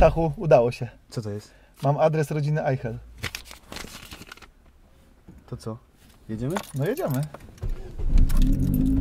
Stachu, udało się. Co to jest? Mam adres rodziny Eichel. To co? Jedziemy? No jedziemy.